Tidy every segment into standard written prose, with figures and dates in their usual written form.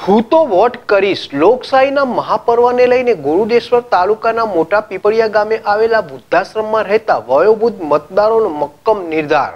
હું તો વોટ કરીશ લોકશાહીના મહાપર્વને લઈને ગુરુદેશ્વર તાલુકાના મોટા પીપળિયા ગામે આવેલા વૃદ્ધાશ્રમમાં રહેતા વયોવૃદ્ધ મતદારોનો મક્કમ નિર્ધાર।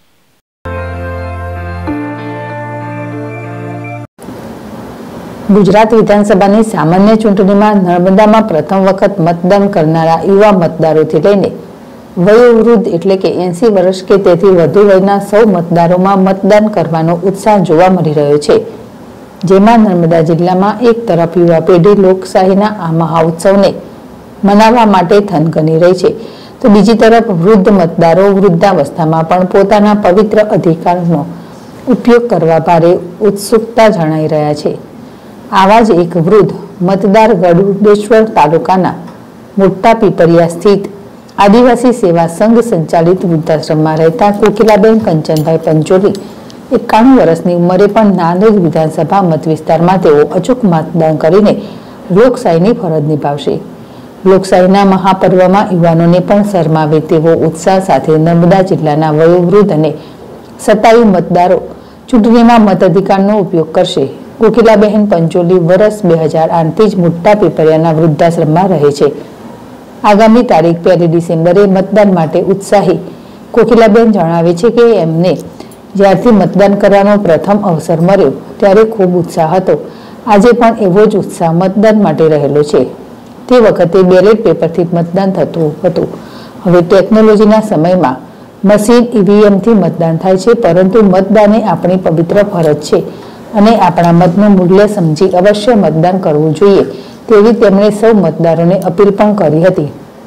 ગુજરાત વિધાનસભાની સામાન્ય ચૂંટણીમાં નર્મદામાં પ્રથમ વખત મતદાન કરનારા યુવા મતદારોથી લઈને વયોવૃદ્ધ એટલે કે 80 વર્ષ કે તેથી વધુ વયના સૌ મતદારોમાં મતદાન કરવાનો ઉત્સાહ જોવા મળી રહ્યો છે, જેમાં નર્મદા જિલ્લામાં એક તરફ યુવા પેઢી લોકશાહીના આ મહાઉત્સવને મનાવવા માટે થનગની રહી છે, તો બીજી તરફ વૃદ્ધ મતદારો વૃદ્ધાવસ્થામાં પણ પોતાના પવિત્ર અધિકારનો ઉપયોગ કરવા ભારે ઉત્સુકતા જણાઈ રહ્યા છે। આવા જ એક વૃદ્ધ મતદાર ગરુડેશ્વર તાલુકાના મોટા પીપળિયા સ્થિત આદિવાસી સેવા સંઘ સંચાલિત વૃદ્ધાશ્રમમાં રહેતા કોકિલાબેન કંચનભાઈ પંચોલી 91 વર્ષની ઉંમરે પણ નાંદોદ વિધાનસભા મત વિસ્તારમાં તેઓ અચૂક મતદાન કરીને લોકશાહીની ફરજ નિભાવશે। લોકશાહીના મહાપર્વમાં યુવાનોને પણ શરમાવે તેવો ઉત્સાહ સાથે નર્મદા જિલ્લાના વયોવૃદ્ધ અને સતાયુ મતદારો ચૂંટણીમાં મતાધિકારનો ઉપયોગ કરશે। કોકિલાબેન પંચોલી વર્ષ 2008થી જ મોટા પીપળિયાના વૃદ્ધાશ્રમમાં રહે છે। આગામી તારીખ 1 ડિસેમ્બરે મતદાન માટે ઉત્સાહી કોકિલાબેન જણાવે છે કે એમને જ્યારથી મતદાન કરવાનો પ્રથમ અવસર મળ્યો ત્યારે ખૂબ ઉત્સાહ હતો। આજે પણ એવો જ ઉત્સાહ મતદાન માટે રહેલો છે। તે વખતે બેલેટ પેપરથી મતદાન થતું હતું। હવે ટેકનોલોજીના સમયમાં મશીન ઈવીએમથી મતદાન થાય છે, પરંતુ મતદાન એ આપણી પવિત્ર ફરજ છે અને આપણા મતનું મૂલ્ય સમજી અવશ્ય મતદાન કરવું જોઈએ તેવી તેમણે સૌ મતદારોને અપીલ પણ કરી હતી।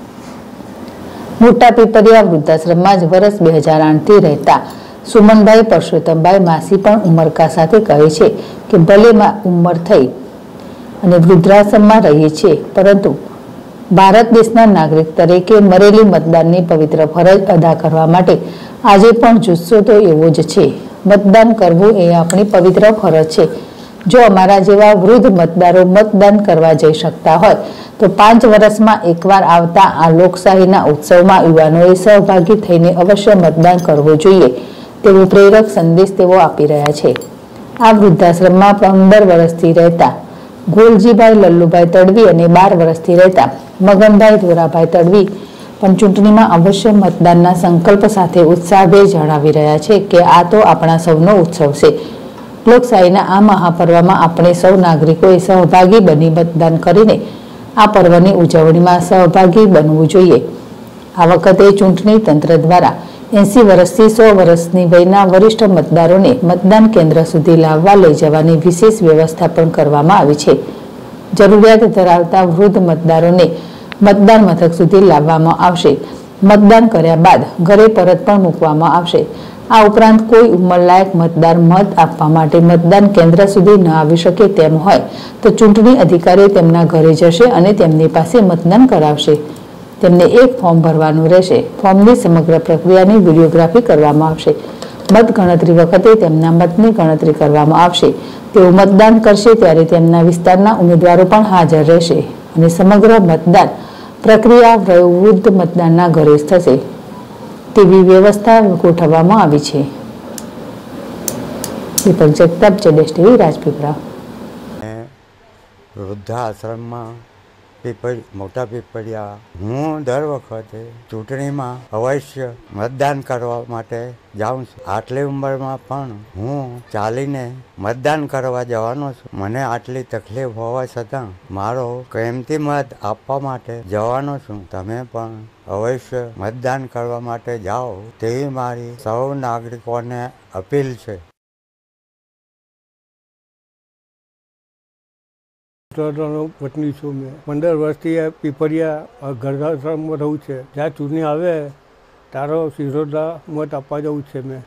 મોટા પીપળિયા વૃદ્ધાશ્રમમાં જ વર્ષ 2008થી રહેતા સુમનભાઈ પરસોત્તમભાઈ માસી પણ ઉમરકા સાથે કહે છે કે ભલે ઉંમર થઈ અને વૃદ્ધાશ્રમમાં રહીએ છીએ, પરંતુ ભારત દેશના નાગરિક તરીકે મરેલી મતદાનની પવિત્ર ફરજ અદા કરવા માટે આજે પણ જુસ્સો તો એવો જ છે। મતદાન કરવું એ આપણી પવિત્ર ફરજ છે। જો અમારા જેવા વૃદ્ધ મતદારો મતદાન કરવા જઈ શકતા હોય તો 5 વર્ષમાં એકવાર આવતા આ લોકશાહીના ઉત્સવમાં યુવાનોએ સહભાગી થઈને અવશ્ય મતદાન કરવું જોઈએ તેવો પ્રેરક સંદેશ તેઓ આપી રહ્યા છે। આ વૃદ્ધાશ્રમમાં 15 વર્ષથી રહેતા ગોલજીભાઈ લલ્લુભાઈ તડવી અને 12 વર્ષથી રહેતા મગનભાઈ ધોરાભાઈ તડવી પણ ચૂંટણીમાં અવશ્ય મતદાનના સંકલ્પ સાથે ઉત્સાહભેર જણાવી રહ્યા છે કે આ તો આપણા સૌનો ઉત્સવ છે। લોકશાહીના આ મહાપર્વમાં આપણે સૌ નાગરિકોએ સહભાગી બની મતદાન કરીને આ પર્વની ઉજવણીમાં સહભાગી બનવું જોઈએ। આ વખતે ચૂંટણી તંત્ર દ્વારા 80 વર્ષથી 100 વર્ષની વયના વરિષ્ઠ મતદારોને મતદાન કેન્દ્ર સુધી લાવવા લઈ જવાની વિશેષ વ્યવસ્થા પણ કરવામાં આવી છે। જરૂરિયાત ધરાવતા વૃદ્ધ મતદારોને મતદાન મથક સુધી લાવવામાં આવશે। મતદાન કર્યા બાદ ઘરે પરત પણ મૂકવામાં આવશે। આ ઉપરાંત કોઈ ઉંમરલાયક મતદાર મત આપવા માટે મતદાન કેન્દ્ર સુધી ન આવી શકે તેમ હોય તો ચૂંટણી અધિકારીઓ તેમના ઘરે જશે અને તેમની પાસે મતદાન કરાવશે। તેમને એક ફોર્મ ભરવાનું રહેશે। ફોર્મની સમગ્ર પ્રક્રિયાની વિડીયોગ્રાફી કરવામાં આવશે। મત ગણતરી વખતે તેમના મતની ગણતરી કરવામાં આવશે। તેઓ મતદાન કરશે ત્યારે તેમના વિસ્તારના ઉમેદવારો પણ હાજર રહેશે અને સમગ્ર મતદાન પ્રક્રિયા વયોવૃદ્ધ મતદાનના ઘરે જ થશે તેવી વ્યવસ્થા ગોઠવવામાં આવી છે। દીપક જગતાપ, જેડેશ ટીવી, રાજપીપળા। વૃદ્ધાશ્રમમાં મોટા પીપળિયા હું દર વખતે ચૂંટણીમાં અવશ્ય મતદાન કરવા માટે જાઉં છું। આટલી ઉંમરમાં પણ હું ચાલીને મતદાન કરવા જવાનો છું। મને આટલી તકલીફ હોવા છતાં મારો કિંમતી મત આપવા માટે જવાનો છું। તમે પણ અવશ્ય મતદાન કરવા માટે જાઓ તેવી મારી સૌ નાગરિકોને અપીલ છે। પત્ની છું મેં 15 વર્ષથી પીપળિયા ગરુડાશ્રમમાં રહું છે। જ્યાં ચૂંટણી આવે તારો શિરોડા મત આપવા જવું છે મેં।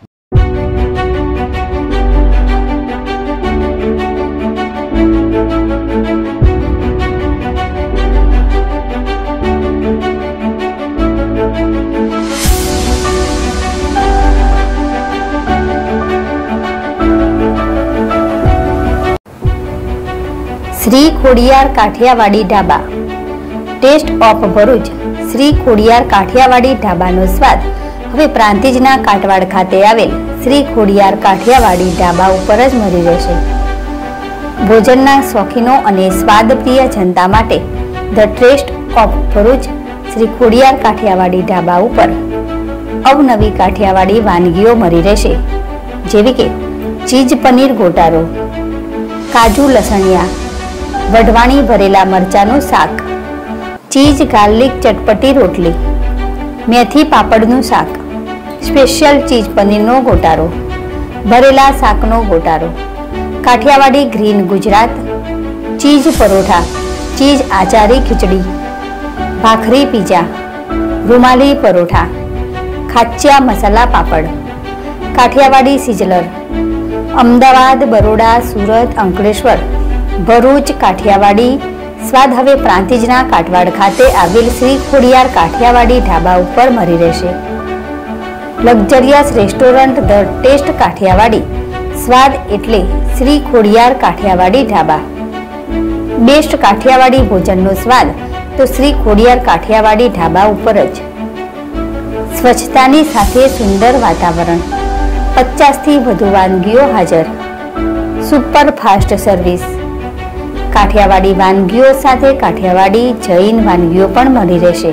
શ્રી ખોડિયાર કાઠિયાવાડી ઢાબા। Taste of Bharuch. શ્રી ખોડિયાર કાઠિયાવાડી ઢાબાનો સ્વાદ હવે પ્રાંતિજના કાટવાડ ખાતે આવેલ શ્રી ખોડિયાર કાઠિયાવાડી ઢાબા ઉપર જ મળી રહેશે। ભોજનના શોખીનો અને સ્વાદપ્રિય જનતા માટે the taste of Bharuch Shri Khodiyar Kathiyawadi dhaba ઉપર અવનવી કાઠિયાવાડી વાનગીઓ મળી રહેશે, જેવી કે ચીઝ પનીર ગોટારો, કાજુ લસણિયા, વઢવાણી ભરેલા મરચાનું શાક, ચીઝ ગાર્લિક ચટપટી રોટલી, મેથી પાપડનું શાક, સ્પેશિયલ ચીઝ પનીરનો ગોટારો, ભરેલા શાકનો ગોટારો, Kathiyawadi green Gujarat, cheese paratha, cheese achari khichdi, bhakri pizza, rumali paratha, ખાચ્યા મસાલા પાપડ, કાઠિયાવાડી સિઝલર, અમદાવાદ, બરોડા, સુરત, અંકલેશ્વર, ભરૂચ, કાઠિયાવાડી સ્વાદ હવે પ્રાંતિજના કાટવાડ ખાતે આવેલ શ્રી ખોડિયાર કાઠિયાવાડી ઢાબા ઉપર મળી રહેશે. Luxurious restaurant the taste Kathiyawadi સ્વાદ એટલે શ્રી ખોડિયાર કાઠિયાવાડી ઢાબા. બેસ્ટ કાઠિયાવાડી ભોજનનો સ્વાદ તો શ્રી ખોડિયાર કાઠિયાવાડી ઢાબા ઉપર જ. સ્વચ્છતાની સાથે સુંદર વાતાવરણ, 50થી વધુ વાનગીઓ હાજર, સુપર ફાસ્ટ સર્વિસ, કાઠિયાવાડી વાનગીઓ સાથે કાઠિયાવાડી જૈન વાનગીઓ પણ મળી રહેશે.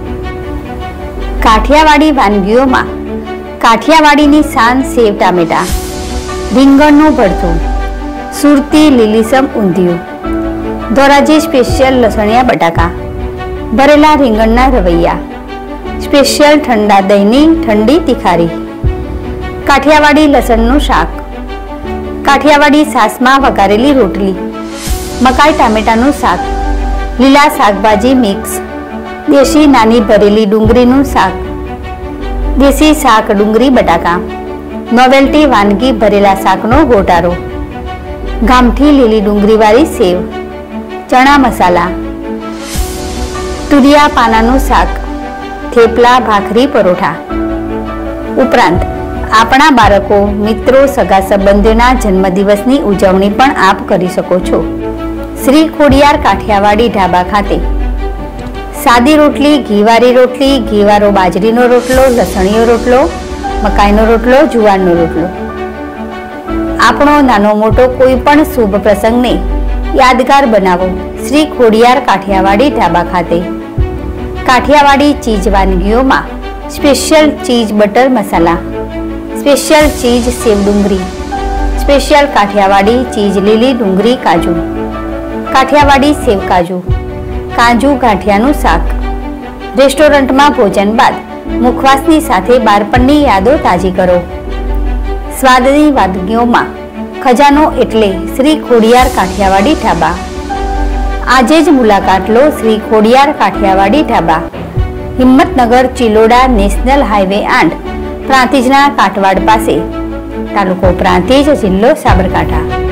કાઠિયાવાડી વાનગીઓમાં કાઠિયાવાડીની શાન સેવ ટામેટા, રીંગણનું ભરથું, સુરતી લીલીસમ ઊંધિયું, ધોરાજી સ્પેશિયલ લસણિયા બટાકા, ભરેલા રીંગણના રવૈયા, સ્પેશિયલ ઠંડા દહીંની ઠંડી તિખારી, કાઠિયાવાડી લસણનું શાક, કાઠિયાવાડી સાસમાં વઘારેલી રોટલી, મકાઈ ટામેટાનું શાક, લીલા શાકભાજી મિક્સ, દેશી નાની ભરેલી ડુંગળીનું શાક, દેશી શાક ડુંગળી બટાકા, નોવેલ્ટી વાનગી ભરેલા શાકનો ગોટારો, ગામઠી લીલી ડુંગળીવાળી સેવ, ચણા મસાલા, તુરિયા પાનાનું શાક, થેપલા, ભાખરી પરોઠા. ઉપરાંત આપણા બાળકો, મિત્રો, સગા સંબંધીઓના જન્મદિવસની ઉજવણી પણ આપ કરી શકો છો. શ્રી ખોડિયાર કાઠિયાવાડી ઢાબા ખાતે સાદી રોટલી, ઘીવાળી રોટલી, ઘીવાળો બાજરીનો રોટલો, લસણીયો રોટલો, મકાઈનો રોટલો, જુવારનો રોટલો. આપણો નાનો મોટો કોઈ પણ શુભ પ્રસંગને યાદગાર બનાવો શ્રી ખોડિયાર કાઠિયાવાડી ઢાબા ખાતે. કાઠિયાવાડી ચીઝ વાનગીઓમાં special cheese butter masala, special cheese sev ડુંગળી, સ્પેશિયલ કાઠિયાવાડી ચીઝ લીલી ડુંગળી કાજુ, કાઠિયાવાડી સેવ કાજુ, કાજુ ગાંઠિયાનું શાક. રેસ્ટોરન્ટમાં ભોજન બાદ મુખવાસની સાથે બાળપણની યાદો તાજી કરો. સ્વાદની વાનગીઓમાં ખજાનો એટલે શ્રી ખોડિયાર કાઠિયાવાડી ઢાબા. આજે જ મુલાકાત લો શ્રી ખોડિયાર કાઠિયાવાડી ઢાબા, હિંમતનગર, ચિલોડા, નેશનલ હાઈવે 8, પ્રાંતિજના કાટવાડ પાસે, તાલુકો પ્રાંતિજ, જિલ્લો સાબરકાંઠા.